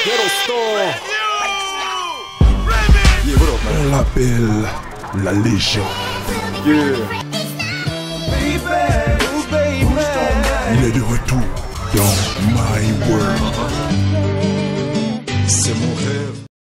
On l'appelle la légende. Il est de retour dans My World. C'est mon rêve.